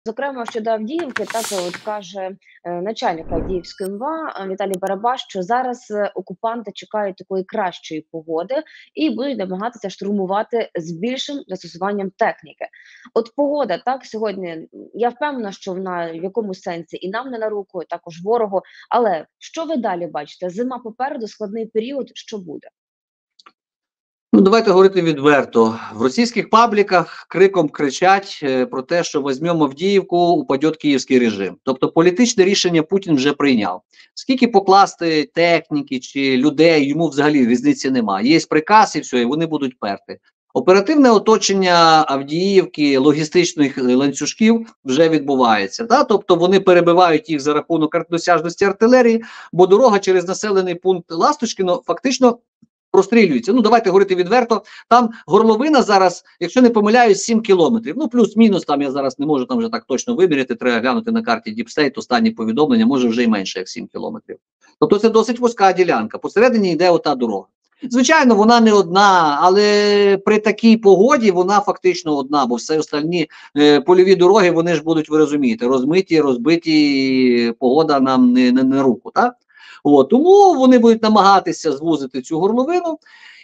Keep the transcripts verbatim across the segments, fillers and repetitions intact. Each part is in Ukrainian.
Зокрема, щодо Авдіївки, так от каже е, начальник Авдіївської ем ве а Віталій Барабаш, що зараз е, окупанти чекають такої кращої погоди і будуть намагатися штурмувати з більшим застосуванням техніки. От погода, так сьогодні м, я впевнена, що вона в якомусь сенсі і нам не на руку, і також ворогу. Але що ви далі бачите? Зима попереду, складний період. Що буде? Ну, давайте говорити відверто. В російських пабліках криком кричать е, про те, що візьмемо Авдіївку, упаде київський режим. Тобто політичне рішення Путін вже прийняв. Скільки покласти техніки чи людей, йому взагалі різниці немає. Є приказ і все, і вони будуть перти. Оперативне оточення Авдіївки, логістичних ланцюжків вже відбувається. Да? Тобто вони перебивають їх за рахунок досяжності артилерії, бо дорога через населений пункт Ласточкіно фактично прострілюється. Ну, давайте говорити відверто. Там горловина зараз, якщо не помиляюсь, сім кілометрів. Ну, плюс-мінус, там я зараз не можу там вже так точно виміряти, треба глянути на карті Deep State, останні повідомлення, може вже й менше, як сім кілометрів. Тобто це досить вузька ділянка. Посередині йде ота дорога. Звичайно, вона не одна, але при такій погоді вона фактично одна, бо все остальні е, польові дороги, вони ж будуть, ви розумієте, розмиті, розбиті, погода нам не, не на руку, так? От, тому вони будуть намагатися звузити цю горловину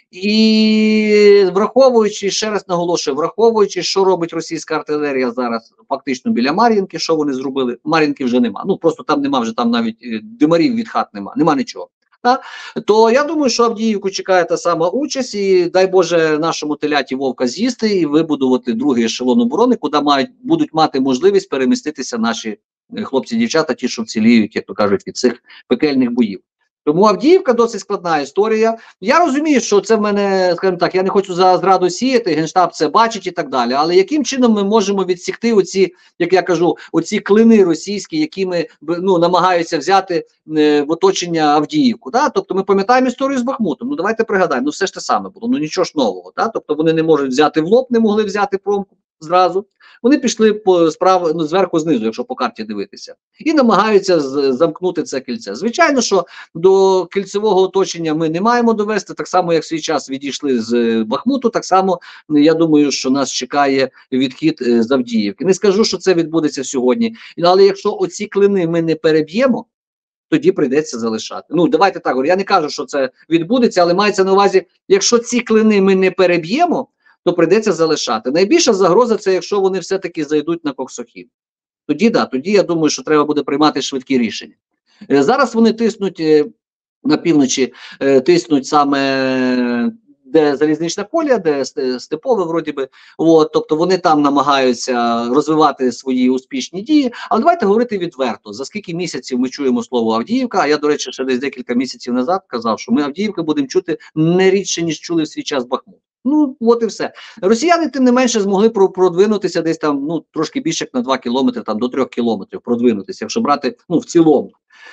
і враховуючи, ще раз наголошую, враховуючи, що робить російська артилерія зараз фактично біля Мар'їнки, що вони зробили, Мар'їнки вже нема, ну просто там нема вже, там навіть димарів від хат нема, нема нічого. Та? То я думаю, що Авдіївку чекає та сама участь і дай Боже нашому теляті вовка з'їсти і вибудувати другий ешелон оборони, куди мають, будуть мати можливість переміститися наші хлопці-дівчата, ті, що вціліють, як то кажуть, від цих пекельних боїв. Тому Авдіївка досить складна історія. Я розумію, що це в мене, скажімо так, я не хочу за зраду сіяти, Генштаб це бачить і так далі, але яким чином ми можемо відсікти оці, як я кажу, оці клини російські, якими ну, намагаються взяти е, в оточення Авдіївку. Да? Тобто ми пам'ятаємо історію з Бахмутом, ну давайте пригадаємо, ну все ж те саме було, ну нічого ж нового. Да? Тобто вони не можуть взяти в лоб, не могли взяти промку зразу. Вони пішли по справ, ну, зверху знизу, якщо по карті дивитися, і намагаються з, замкнути це кільце. Звичайно, що до кільцевого оточення ми не маємо довести, так само, як в свій час відійшли з Бахмуту, так само, я думаю, що нас чекає відхід з Авдіївки. Не скажу, що це відбудеться сьогодні, але якщо оці клини ми не переб'ємо, тоді прийдеться залишати. Ну, давайте так, я не кажу, що це відбудеться, але мається на увазі, якщо ці клини ми не переб'ємо, то прийдеться залишати. Найбільша загроза це, якщо вони все-таки зайдуть на Коксохід. Тоді, да, тоді я думаю, що треба буде приймати швидкі рішення. Е, зараз вони тиснуть е, на півночі, е, тиснуть саме де залізнична колія, де степове, вроді би, от, тобто вони там намагаються розвивати свої успішні дії. Але давайте говорити відверто, за скільки місяців ми чуємо слово Авдіївка, а я, до речі, ще десь декілька місяців назад казав, що ми Авдіївка будемо чути не рідше, ніж чули в свій час Бахмут. Ну, от і все. Росіяни, тим не менше, змогли продвинутися десь там, ну, трошки більше, як на два кілометри, там, до трьох кілометрів продвинутися, якщо брати, ну, в цілому.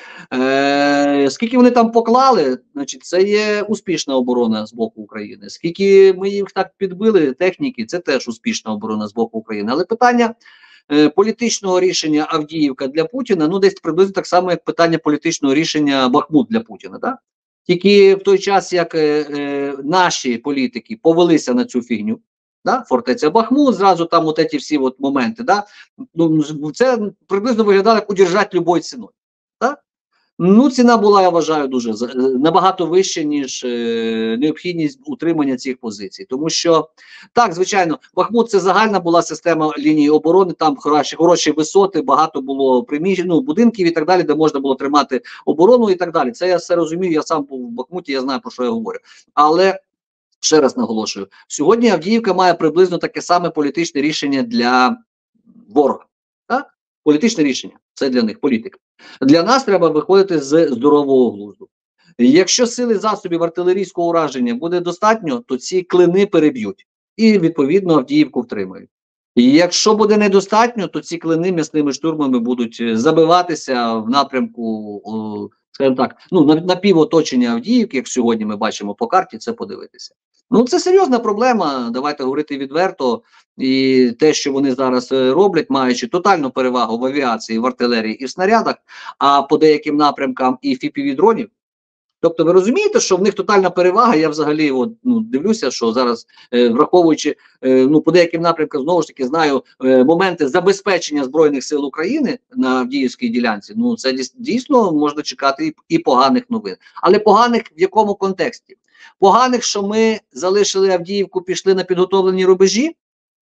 Е, скільки вони там поклали, значить, це є успішна оборона з боку України. Скільки ми їх так підбили, техніки, це теж успішна оборона з боку України. Але питання е, політичного рішення Авдіївка для Путіна, ну, десь приблизно так само, як питання політичного рішення Бахмут для Путіна, так? Тільки в той час, як е, е, наші політики повелися на цю фігню, да? Фортеця Бахмут, зразу там от ці всі от моменти, да? Ну, це приблизно виглядало як удержати любою ціною. Да? Ну, ціна була, я вважаю, дуже набагато вища, ніж е, необхідність утримання цих позицій. Тому що, так, звичайно, Бахмут – це загальна була система лінії оборони, там хороші, хороші висоти, багато було приміщень, ну, будинків і так далі, де можна було тримати оборону і так далі. Це я все розумію, я сам був в Бахмуті, я знаю, про що я говорю. Але, ще раз наголошую, сьогодні Авдіївка має приблизно таке саме політичне рішення для ворога. Так? Політичне рішення. Це для них політика. Для нас треба виходити з здорового глузду. Якщо сили засобів артилерійського ураження буде достатньо, то ці клини переб'ють. І, відповідно, Авдіївку втримають. І якщо буде недостатньо, то ці клини м'ясними штурмами будуть забиватися в напрямку, скажімо так, ну, на, на півоточення Авдіївки, як сьогодні ми бачимо по карті, це подивитися. Ну, це серйозна проблема, давайте говорити відверто. І те, що вони зараз роблять, маючи тотальну перевагу в авіації, в артилерії і в снарядах, а по деяким напрямкам і еф пі ві-дронів, Тобто ви розумієте, що в них тотальна перевага, я взагалі от, ну, дивлюся, що зараз, е, враховуючи, е, ну, по деяким напрямкам, знову ж таки, знаю е, моменти забезпечення Збройних сил України на Авдіївській ділянці, ну, це дійсно можна чекати і, і поганих новин. Але поганих в якому контексті? Поганих, що ми залишили Авдіївку, пішли на підготовлені рубежі,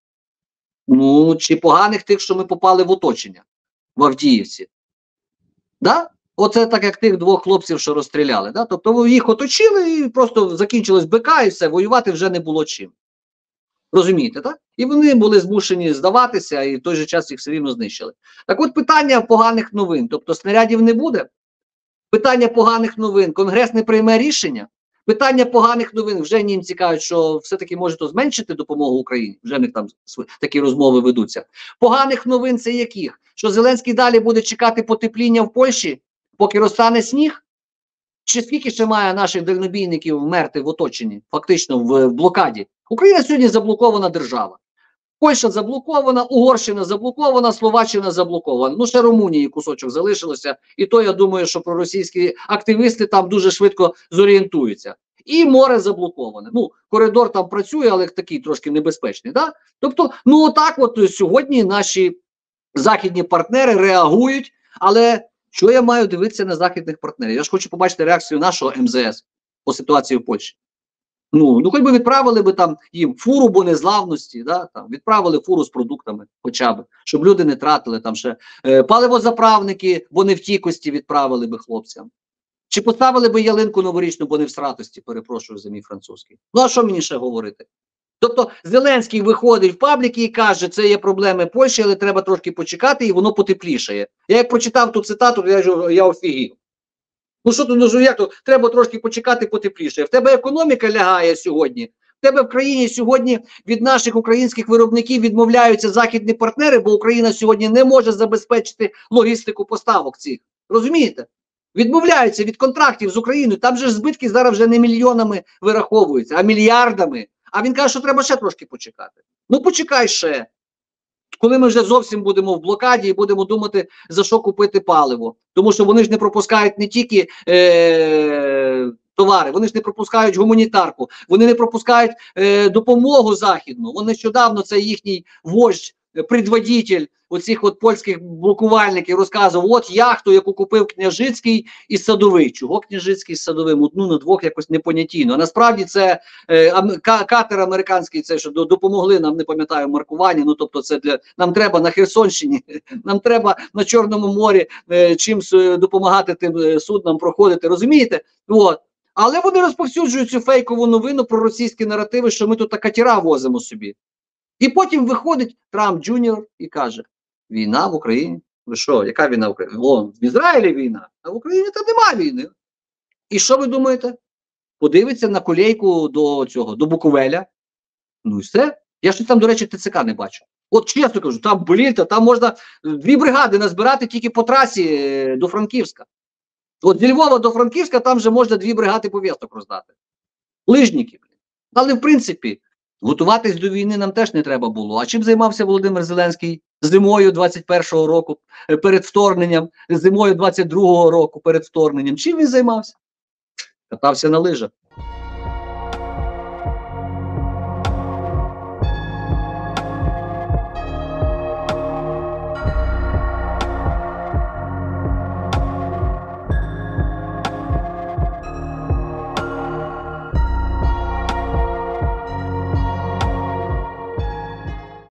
ну, чи поганих тих, що ми попали в оточення в Авдіївці. Да? Оце так, як тих двох хлопців, що розстріляли. Да? Тобто їх оточили і просто закінчилось БК і все, воювати вже не було чим. Розумієте, так? І вони були змушені здаватися, і в той же час їх все рівно знищили. Так от питання поганих новин. Тобто снарядів не буде? Питання поганих новин. Конгрес не прийме рішення? Питання поганих новин. Вже німці кажуть, що все-таки може то зменшити допомогу Україні. Вже в них там такі розмови ведуться. Поганих новин це яких? Що Зеленський далі буде чекати потепління в Польщі, поки розтане сніг? Чи скільки ще має наших дальнобійників вмерти в оточенні, фактично в, в блокаді? Україна сьогодні заблокована держава. Польща заблокована, Угорщина заблокована, Словаччина заблокована. Ну, ще Румунії кусочок залишилося. І то, я думаю, що проросійські активісти там дуже швидко зорієнтуються. І море заблоковане. Ну, коридор там працює, але такий трошки небезпечний. Да? Тобто, ну отак от сьогодні наші західні партнери реагують, але що я маю дивитися на західних партнерів? Я ж хочу побачити реакцію нашого ем зе ес по ситуації в Польщі. Ну, ну хоч би відправили би там їм фуру бонезглавності, да, там, відправили фуру з продуктами хоча б, щоб люди не тратили там ще е, паливозаправники, бо не в тікості відправили би хлопцям. Чи поставили би ялинку новорічну, бо не в сратості, перепрошую за мій французький. Ну, а що мені ще говорити? Тобто Зеленський виходить в пабліки і каже, це є проблеми Польщі, але треба трошки почекати і воно потеплішає. Я як прочитав ту цитату, я, я офігів. Ну що тут, ну як то, треба трошки почекати потепліше. В тебе економіка лягає сьогодні. В тебе в країні сьогодні від наших українських виробників відмовляються західні партнери, бо Україна сьогодні не може забезпечити логістику поставок цих. Розумієте? Відмовляються від контрактів з Україною. Там же збитки зараз вже не мільйонами вираховуються, а мільярдами. А він каже, що треба ще трошки почекати. Ну почекай ще. Коли ми вже зовсім будемо в блокаді і будемо думати, за що купити паливо. Тому що вони ж не пропускають не тільки е- товари, вони ж не пропускають гуманітарку, вони не пропускають е- допомогу західну. Вони нещодавно, це їхній вождь, предводитель оцих от польських блокувальників розказував, от яхту, яку купив Княжицький і Садовий. Чого Княжицький з Садовим? Одну на двох якось непонятійно. А насправді це е, катер американський, це що допомогли нам, не пам'ятаю, маркування, ну тобто це для, нам треба на Херсонщині, нам треба на Чорному морі е, чимсь допомагати тим суднам проходити, розумієте? От. Але вони розповсюджують цю фейкову новину про російські наративи, що ми тут катера возимо собі. І потім виходить Трамп Джуніор і каже, війна в Україні. Ви що, яка війна в Україні? О, в Ізраїлі війна, а в Україні там нема війни. І що ви думаєте? Подивиться на колейку до цього, до Буковеля. Ну і все. Я ж там, до речі, Те Це Ка не бачу. От чесно кажу, там, блін, там можна дві бригади назбирати тільки по трасі до Франківська. От зі Львова до Франківська там вже можна дві бригади повісток роздати. Лижники, блін. Але в принципі, готуватись до війни нам теж не треба було. А чим займався Володимир Зеленський зимою двадцять першого року перед вторгненням, зимою двадцять другого року перед вторгненням? Чим він займався? Катався на лижах.